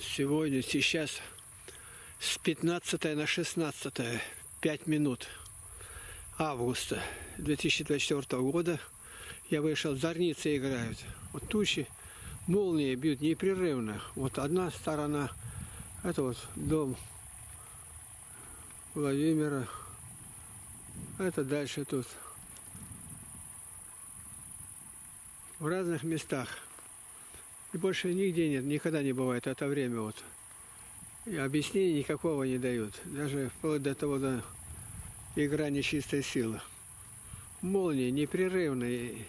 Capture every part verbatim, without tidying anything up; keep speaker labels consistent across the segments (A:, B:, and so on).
A: Сегодня, сейчас с пятнадцатого на шестнадцатое, пять минут августа две тысячи двадцать четвёртого года я вышел, зорницы играют. Вот тучи, молнии бьют непрерывно. Вот одна сторона, это вот дом Владимира, это дальше тут. В разных местах. И больше нигде нет, никогда не бывает это время вот. И объяснений никакого не дают. Даже вплоть до того, до игра нечистой силы. Молнии непрерывные.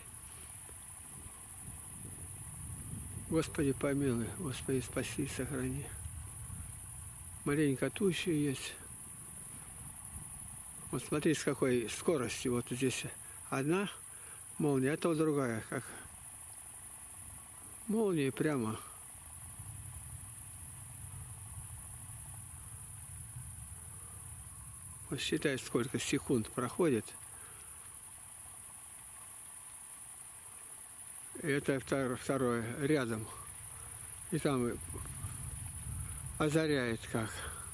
A: Господи помилуй, Господи спаси, сохрани. Маленько тучи есть. Вот смотри, с какой скоростью. Вот здесь одна молния, а то другая. Как молнии прямо. Вот считай, сколько секунд проходит. И это второе рядом. И там озаряет как.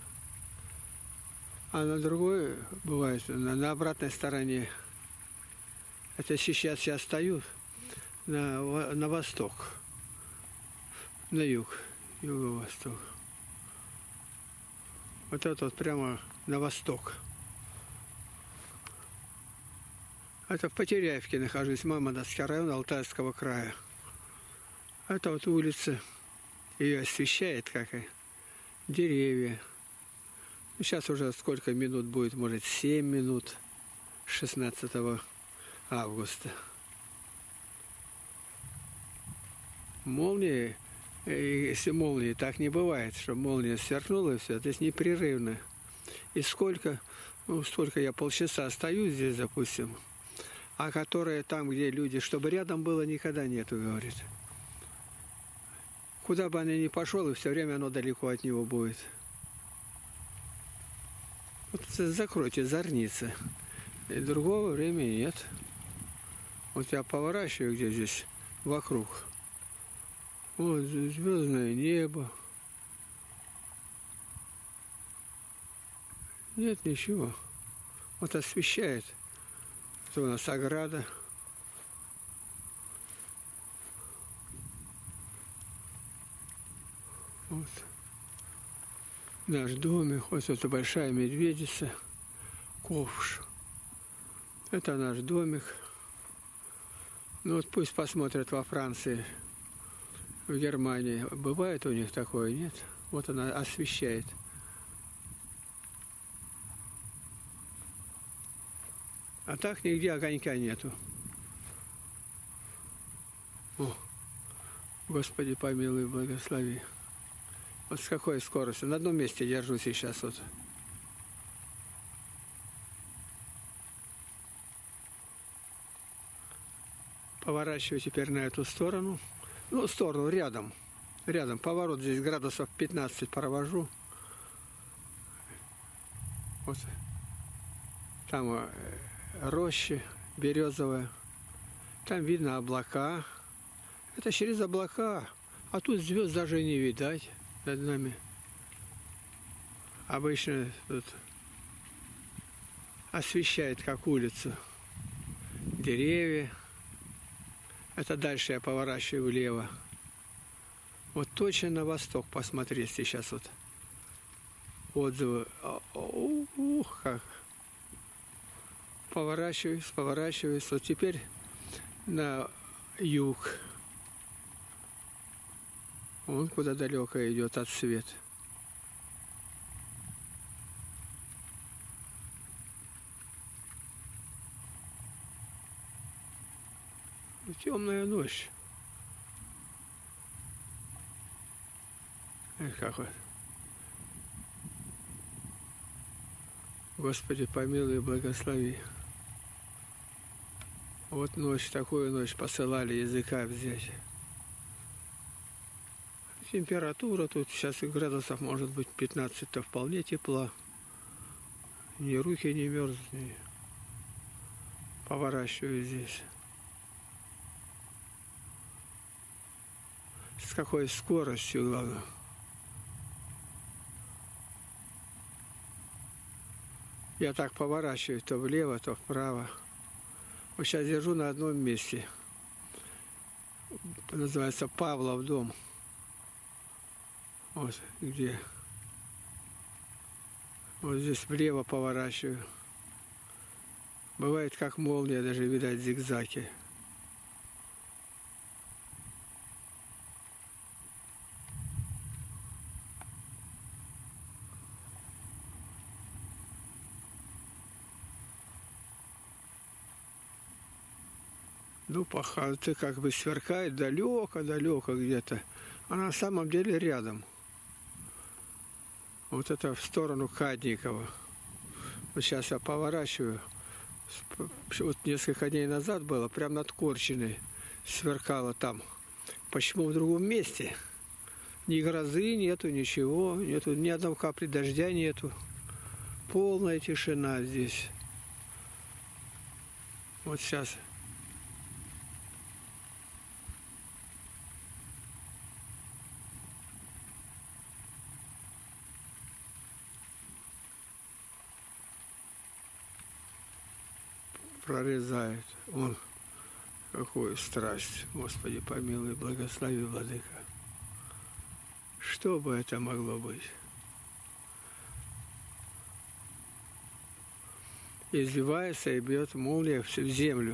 A: А на другой бывает, на, на обратной стороне. Это сейчас я стою на, на восток. На юг, юго-восток. Вот это вот прямо на восток. Это в Потеряевке нахожусь, Мамонтовский район Алтайского края. Это вот улица, ее освещает как и деревья. Сейчас уже сколько минут будет, может семь минут, шестнадцатого августа. Молнии. И если молнии, так не бывает, что молния сверкнула и все, здесь непрерывно. И сколько, ну, столько я полчаса остаюсь здесь, допустим, а которые там, где люди, чтобы рядом было, никогда нету, говорит. Куда бы она ни пошел, и все время оно далеко от него будет. Вот закройте зорницы. И другого времени нет. Вот я поворачиваю, где здесь, вокруг. Вот звездное небо. Нет ничего. Вот освещает. Это у нас ограда. Вот. Наш домик. Вот это большая медведица. Ковш. Это наш домик. Ну вот пусть посмотрят во Франции. В Германии. Бывает у них такое, нет? Вот она освещает. А так нигде огонька нету. О, Господи помилуй, благослови. Вот с какой скоростью. На одном месте держусь сейчас вот. Поворачиваю теперь на эту сторону. Ну, сторону, рядом. Рядом. Поворот здесь градусов пятнадцать провожу. Вот. Там роща березовая. Там видно облака. Это через облака. А тут звезд даже не видать над нами. Обычно тут освещает как улицу. Деревья. Это дальше я поворачиваю влево. Вот точно на восток посмотреть сейчас вот. Отзывы. Ух, как. Поворачиваюсь, поворачиваюсь. Вот теперь на юг. Вон куда далеко идет отсвет. Темная ночь. Эх, как вот. Господи, помилуй и благослови. Вот ночь, такую ночь посылали языка взять. Температура тут сейчас градусов может быть пятнадцать-то вполне тепла. Ни руки не мерзнут. Ни... Поворачиваю здесь. С какой скоростью, главное. Я так поворачиваю то влево, то вправо. Вот сейчас держу на одном месте. Называется Павлов дом. Вот где. Вот здесь влево поворачиваю. Бывает как молния, даже видать зигзаги. Ну, похоже, как бы сверкает далеко-далеко где-то. А на самом деле рядом. Вот это в сторону Кадникова. Вот сейчас я поворачиваю. Вот несколько дней назад было, прям над Корчиной сверкало там. Почему в другом месте? Ни грозы нету, ничего. Нету, ни одной капли дождя нету. Полная тишина здесь. Вот сейчас. Прорезает. Он какую страсть. Господи, помилуй, благослови, Владыка. Что бы это могло быть? Извивается и бьет молния в землю.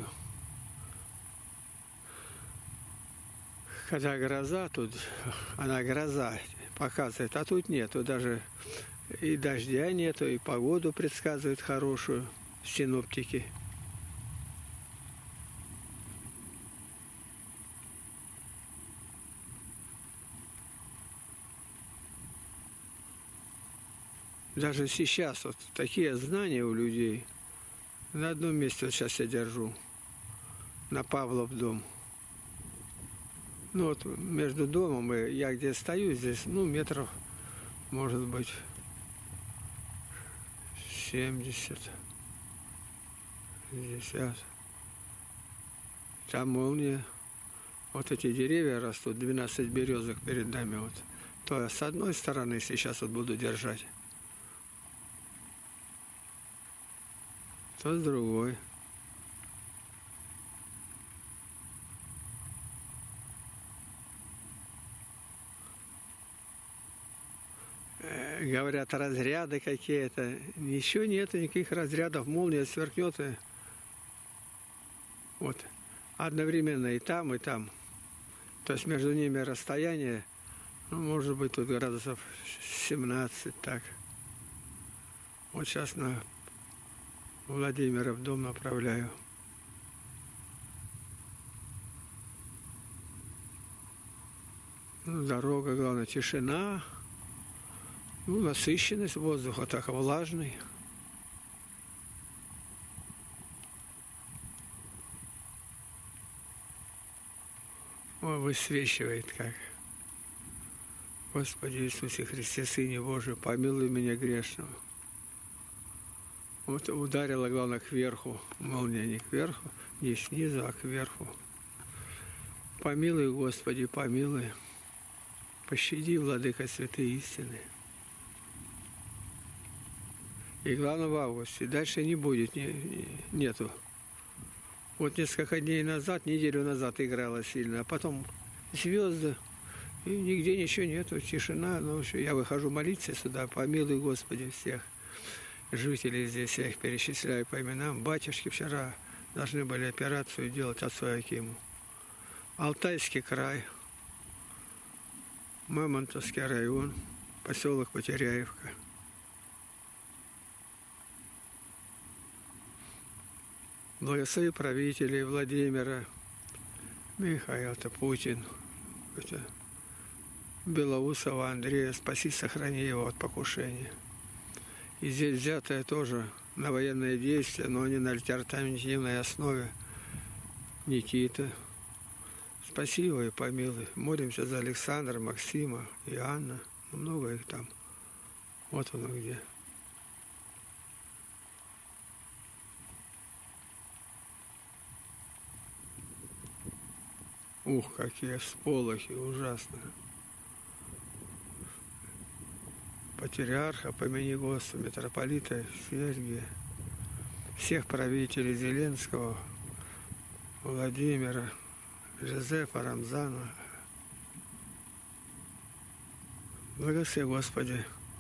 A: Когда гроза, тут она гроза показывает, а тут нету даже и дождя нету, и погоду предсказывают хорошую синоптики. Даже сейчас вот такие знания у людей. На одном месте вот сейчас я держу. На Павлов дом. Ну вот между домом и я где стою здесь, ну метров, может быть, семьдесят. шестьдесят. Там молния. Вот эти деревья растут, двенадцать березок перед нами. Вот. То я с одной стороны сейчас вот буду держать. То с другой. Э, говорят, разряды какие-то. Еще нет никаких разрядов. Молния сверкнет. И... Вот. Одновременно и там, и там. То есть между ними расстояние, ну, может быть, тут градусов семнадцать, так. Вот сейчас на Владимира в дом направляю. Ну, дорога, главное, тишина. Ну, насыщенность воздуха, так влажный. О, высвечивает как. Господи Иисусе Христе, Сыне Божий, помилуй меня грешного. Вот ударила, главное, кверху. Молния не кверху, не снизу, а кверху. Помилуй, Господи, помилуй. Пощади, Владыка святые истины. И главное, в августе. Дальше не будет, не, не, нету. Вот несколько дней назад, неделю назад играла сильно, а потом звезды, и нигде ничего нету, тишина. Ну, я выхожу молиться сюда, помилуй, Господи, всех жителей здесь, я их перечисляю по именам. Батюшки вчера должны были операцию делать отцу Акиму. Алтайский край, Мамонтовский район, поселок Потеряевка. Благослови правителей Владимира, Михаила-то Путин, это Белоусова Андрея, спаси, сохрани его от покушения. И здесь взятое тоже на военные действия, но они на альтернативной основе. Никита, спаси его и помилуй. Молимся за Александра, Максима и Анна. Много их там. Вот оно где. Ух, какие всполохи ужасные. патриарха, помяни Господи, митрополита Сергия, всех правителей Зеленского, Владимира, Жозефа, Рамзана. Благослови, Господи,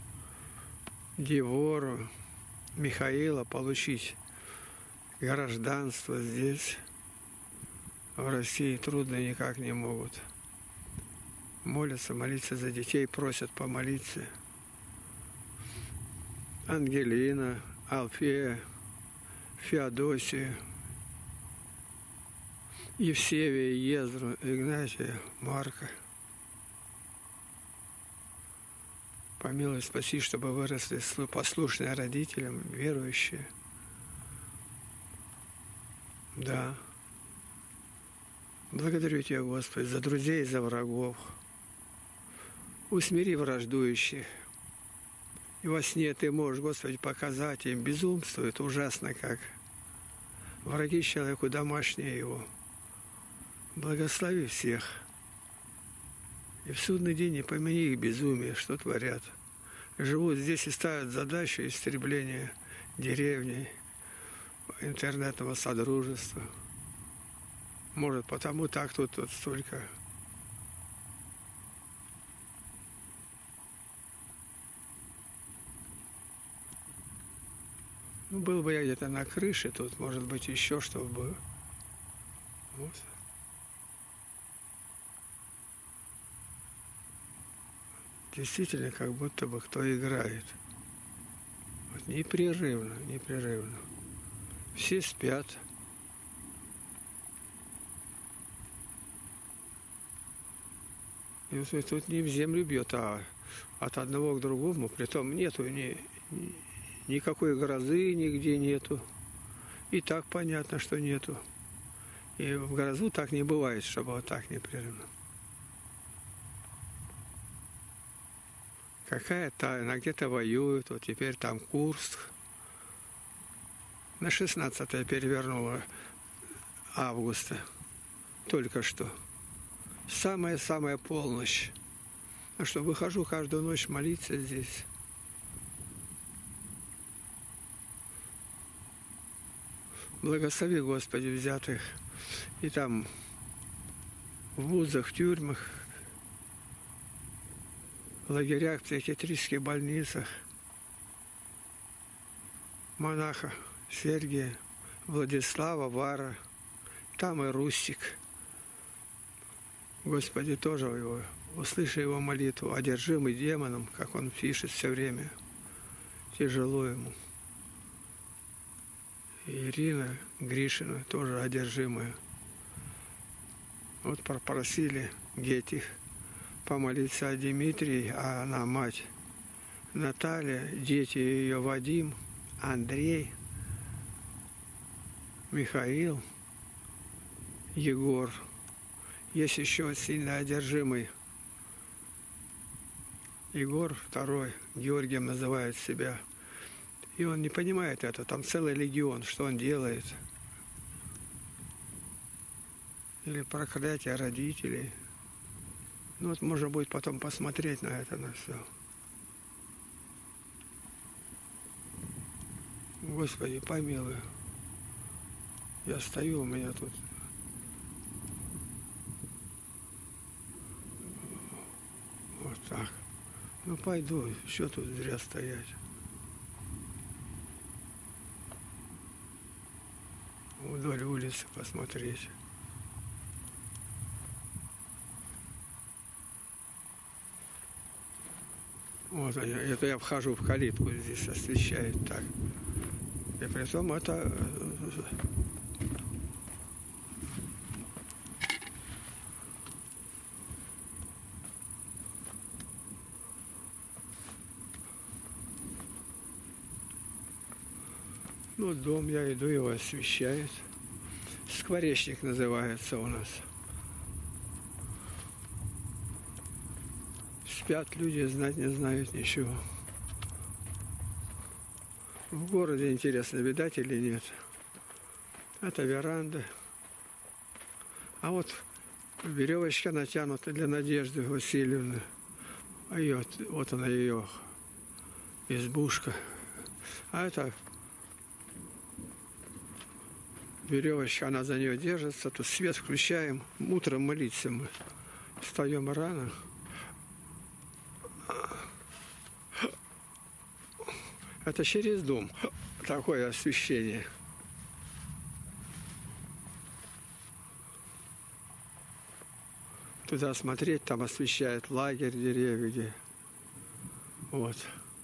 A: Девору, Михаила получить гражданство здесь, в России, трудно никак не могут. Молятся, молиться за детей, просят помолиться. Ангелина, Алфея, Феодосия, Евсевия, Ездру, Игнатия, Марка. Помилуй, спаси, чтобы выросли послушные родителям, верующие. Да. Благодарю Тебя, Господи, за друзей и за врагов. Усмири враждующих. И во сне Ты можешь, Господи, показать им безумствует ужасно как. Враги человеку домашние его. Благослови всех. И в судный день не помяни их безумие, что творят. Живут здесь и ставят задачу истребления деревни, интернетного содружества. Может, потому так тут, тут столько. Ну, был бы я где-то на крыше, тут, может быть, еще чтобы было. Вот. Действительно, как будто бы кто играет. Вот непрерывно, непрерывно. Все спят. И вот тут не в землю бьет, а от одного к другому. Притом нету ни, ни, никакой грозы, нигде нету. И так понятно, что нету. И в грозу так не бывает, чтобы вот так непрерывно. Какая тайна, где-то воюют, вот теперь там Курск. На шестнадцатое перевернуло августа, только что. Самая-самая полночь. А что, выхожу каждую ночь молиться здесь. Благослови, Господи, взятых. И там в вузах, в тюрьмах, в лагерях, в психиатрических больницах, монаха Сергия, Владислава, Вара, там и Рустик. Господи, тоже его, услыши его молитву, одержимый демоном, как он пишет все время. Тяжело ему. И Ирина Гришина тоже одержимая. Вот попросили Гетих помолиться о Дмитрии, а она мать Наталья, дети ее Вадим, Андрей, Михаил, Егор. Есть еще сильно одержимый Егор второй, Георгием называет себя. И он не понимает это, там целый легион, что он делает. Или проклятие родителей. Ну вот можно будет потом посмотреть на это, на все. Господи, помилуй. Я стою, у меня тут вот так. Ну пойду, что тут зря стоять. Вдоль улицы посмотреть. Вот они, это я вхожу в калитку, здесь освещает так. И при том это ну, дом, я иду, его освещает. Скворечник называется у нас. Спят люди, знать не знают ничего. В городе интересно, видать или нет. Это веранда. А вот веревочка натянута для Надежды Васильевны. А ее, вот она ее избушка. А это веревочка, она за нее держится. Тут свет включаем. Утром молиться мы. Встаем рано. Это через дом. Такое освещение. Туда смотреть, там освещает лагерь, деревья. Где. Вот.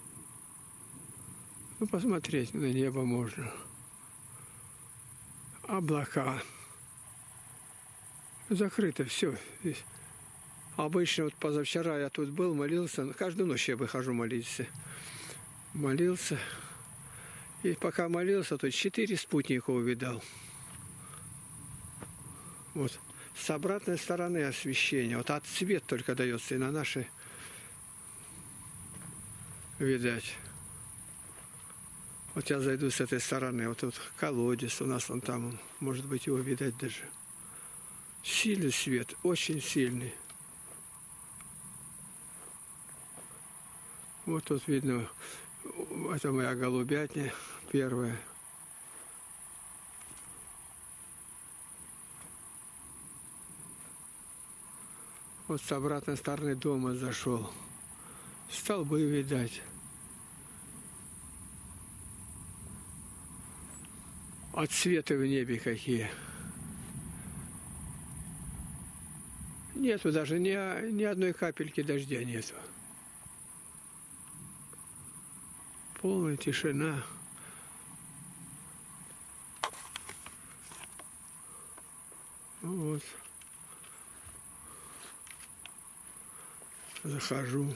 A: Ну, посмотреть на небо можно. Облака. Закрыто все. Обычно вот позавчера я тут был, молился. Каждую ночь я выхожу молиться. Молился. И пока молился, то четыре спутника увидал. Вот. С обратной стороны освещения. Вот от свет только дается и на наши, видать. Вот я зайду с этой стороны. Вот тут колодец у нас, вон там, может быть, его видать даже. Сильный свет, очень сильный. Вот тут видно, это моя голубятня первая. Вот с обратной стороны дома зашел. Столбы видать. Отсветы в небе какие. Нету даже ни, ни одной капельки дождя нету. Полная тишина. Вот. Захожу.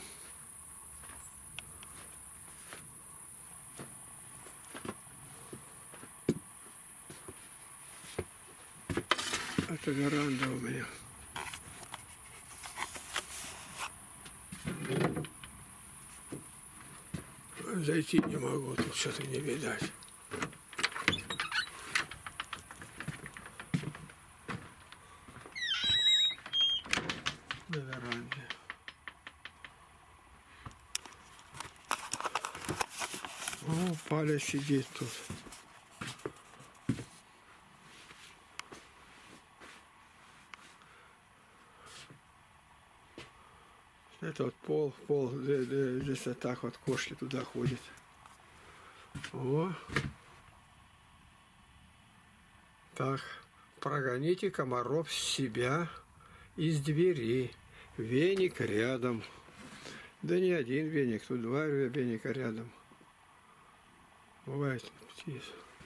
A: Это веранда у меня. Зайти не могу, тут что-то не видать. На веранде. О, Паля сидит тут. Это вот пол, пол, здесь вот так вот кошки туда ходят. О. Так, прогоните комаров с себя из двери. Веник рядом. Да не один веник, тут два веника рядом. Бывает птиц.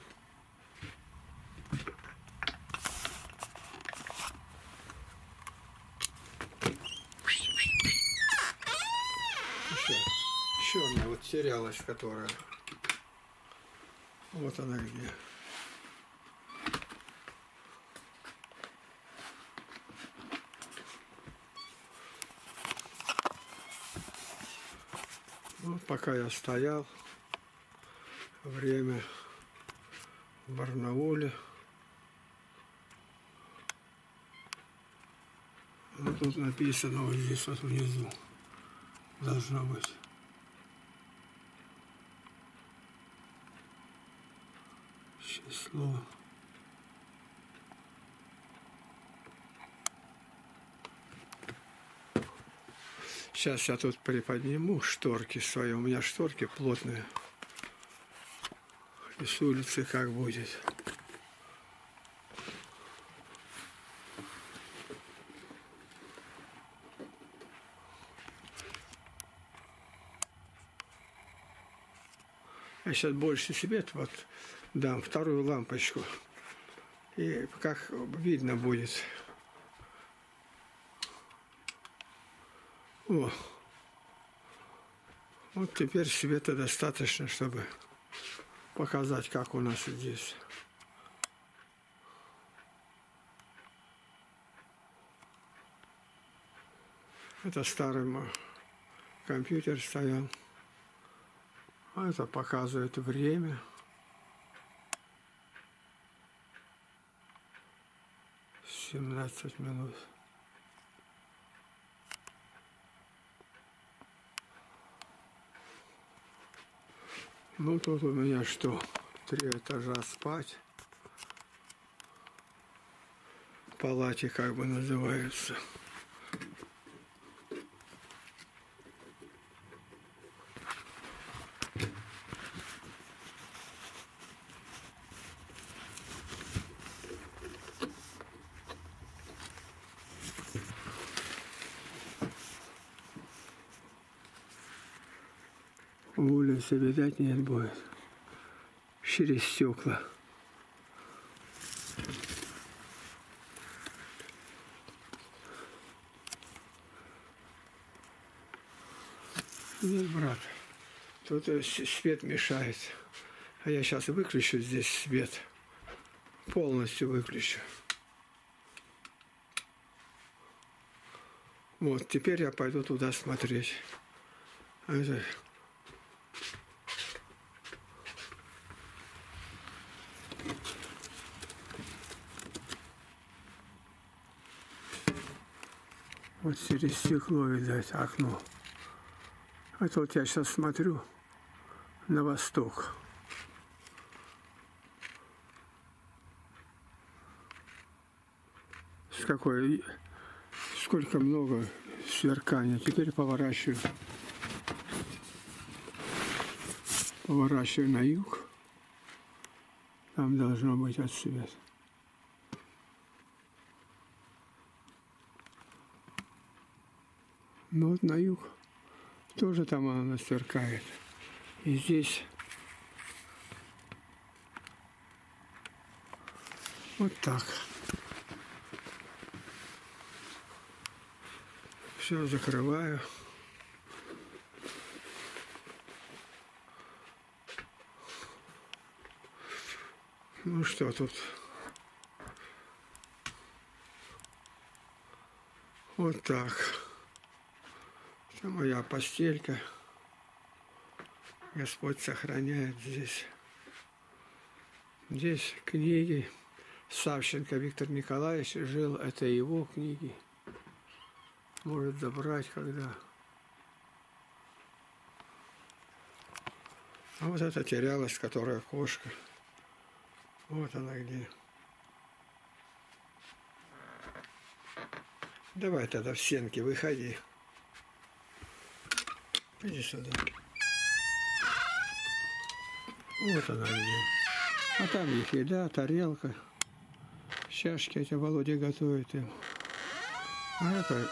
A: Черная вот терялась, которая. Вот она где. Вот пока я стоял, время в Барнауле. Вот тут написано вот здесь вот внизу. Должно быть. Число. Сейчас я тут приподниму шторки свои. У меня шторки плотные. И с улицы как будет. Я сейчас больше свет вот дам, вторую лампочку. И как видно будет. О, вот теперь света достаточно, чтобы показать, как у нас здесь. Это старый компьютер стоял. А это показывает время. семнадцать минут. Ну тут у меня что? Три этажа спать. Палати как бы называются. Улицы, видать, нет будет. Через стекла. Нет, брат, тут свет мешает. А я сейчас выключу здесь свет. Полностью выключу. Вот, теперь я пойду туда смотреть. А это... Вот через стекло, видать, окно. Это вот я сейчас смотрю на восток. С какой, сколько много сверкания. Теперь поворачиваю. Поворачиваю на юг. Там должно быть отсвет. Ну вот на юг тоже там она сверкает. И здесь вот так. Все закрываю. Ну что тут? Вот так. Это моя постелька. Господь сохраняет здесь. Здесь книги. Савченко Виктор Николаевич жил. Это его книги. Может забрать, когда. А вот это терялась, которая кошка. Вот она где. Давай тогда в сенки выходи. Иди сюда. Вот она где. А там их еда, тарелка. Чашки эти Володя готовит им. А это...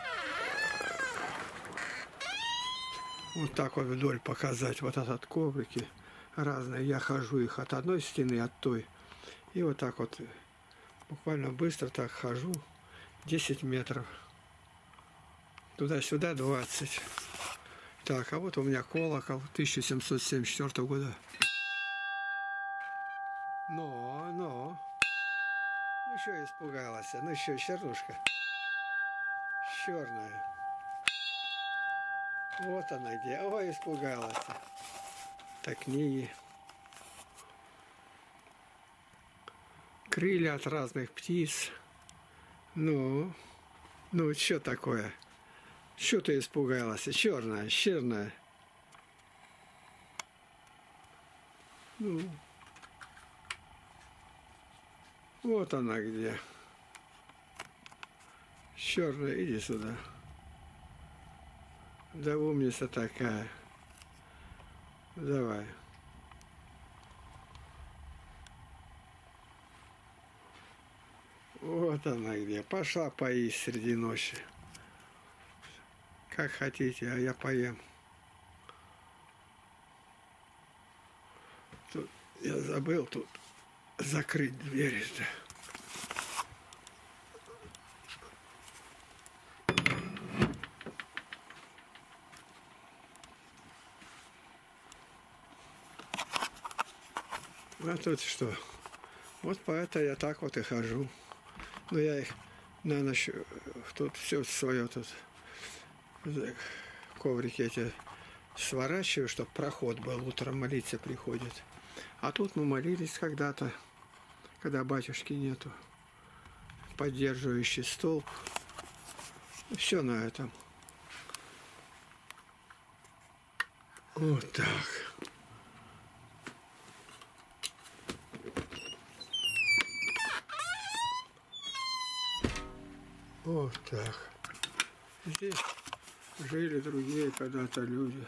A: Вот так вот вдоль показать. Вот этот коврики разные. Я хожу их от одной стены, от той. И вот так вот буквально быстро так хожу. десять метров. Туда-сюда двадцать. Так, а вот у меня колокол тысяча семьсот семьдесят четвёртого года. Но, но. Ну что испугалась? Ну что, чернушка? Черная. Вот она где. Ой, испугалась. Так, книги. Крылья от разных птиц. Ну, ну, что такое? Что ты испугалась? Черная, черная. Ну, вот она где. Черная, иди сюда. Да умница такая. Давай. Вот она где. Пошла поесть среди ночи. Как хотите, а я поем. Тут я забыл тут закрыть дверь-то. А тут что? Вот поэтому я так вот и хожу. Но я их на ночь тут все свое тут коврики эти сворачиваю, чтобы проход был. Утром молиться приходит. А тут мы молились когда-то, когда батюшки нету. Поддерживающий столб. Все на этом. Вот так. Вот так. Здесь жили другие когда-то люди.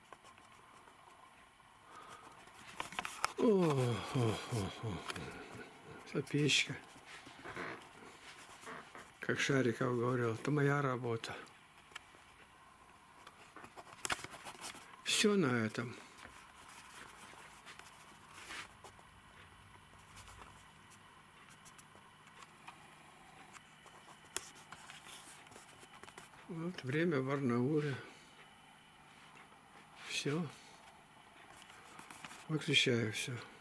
A: О, о, о, о. Это печка. Как Шариков говорил, это моя работа. Все на этом. Вот время в Барнауле. Все. Выключаю все.